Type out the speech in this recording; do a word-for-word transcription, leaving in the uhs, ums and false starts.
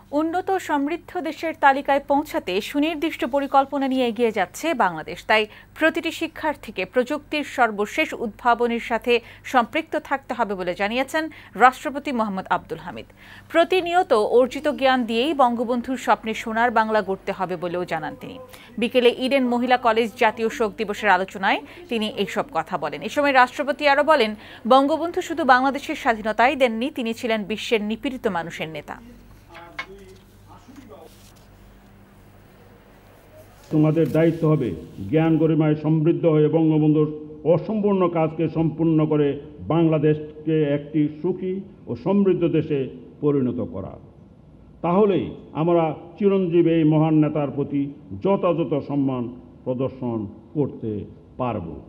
উন্নত সমৃদ্ধ দেশের তালিকায় পৌঁছাতে সুনির্দিষ্ট পরিকল্পনা নিয়ে এগিয়ে যাচ্ছে বাংলাদেশ। তাই প্রতিটি শিক্ষার্থীকে প্রযুক্তির সর্বশেষ উদ্ভাবনের সাথে সম্পৃক্ত থাকতে হবে বলে জানিয়েছেন রাষ্ট্রপতি মোহাম্মদ আব্দুল হামিদ। প্রতিনিয়ত অর্জিত জ্ঞান দিয়েই বঙ্গবন্ধুর স্বপ্নে সোনার বাংলা গড়তে হবে বলেও জানান তিনি। বিকেলে ইডেন মহিলা কলেজ জাতীয় শোক দিবসের আলোচনায় তিনি এইসব কথা বলেন। এ সময় রাষ্ট্রপতি আরও বলেন, বঙ্গবন্ধু শুধু বাংলাদেশের স্বাধীনতাই দেননি, তিনি ছিলেন বিশ্বের নিপীড়িত মানুষের নেতা। তোমাদের দায়িত্ব হবে জ্ঞান গরিমায় সমৃদ্ধ হয়ে বঙ্গবন্ধুর অসম্পূর্ণ কাজকে সম্পূর্ণ করে বাংলাদেশকে একটি সুখী ও সমৃদ্ধ দেশে পরিণত করা। তাহলেই আমরা চিরঞ্জীব এই মহান নেতার প্রতি যথাযথ সম্মান প্রদর্শন করতে পারব।